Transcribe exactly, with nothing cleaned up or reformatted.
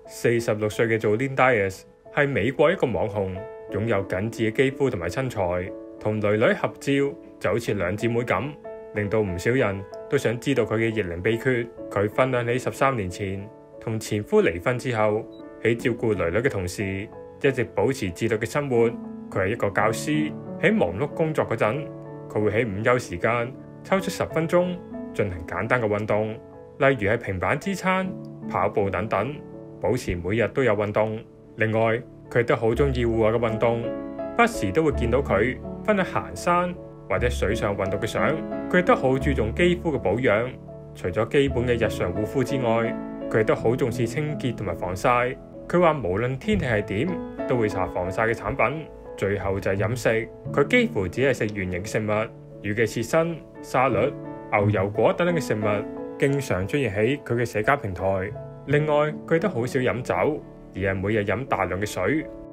四十六歲嘅做 Lynn Dias 係美國一個網紅，擁有緊緻嘅肌膚同埋身材，同囡囡合照就好似兩姊妹咁，令到唔少人都想知道佢嘅逆齡秘訣。佢分享起十三年前同前夫離婚之後，喺照顧囡囡嘅同時，一直保持自律嘅生活。佢係一個教師，喺忙碌工作嗰陣，佢會喺午休時間抽出十分鐘進行簡單嘅運動，例如係平板支撐、跑步等等，保持每日都有運動。另外，佢都好中意戶外嘅運動，不時都會見到佢分享行山或者水上運動嘅相。佢亦都好注重肌膚嘅保養，除咗基本嘅日常護膚之外，佢亦都好重視清潔同埋防曬。佢話無論天氣係點，都會搽防曬嘅產品。最後就係飲食，佢幾乎只係食原形嘅食物，魚嘅刺身、沙律、牛油果等等嘅食物，經常出現喺佢嘅社交平台。另外，佢都好少飲酒，而係每日飲大量嘅水。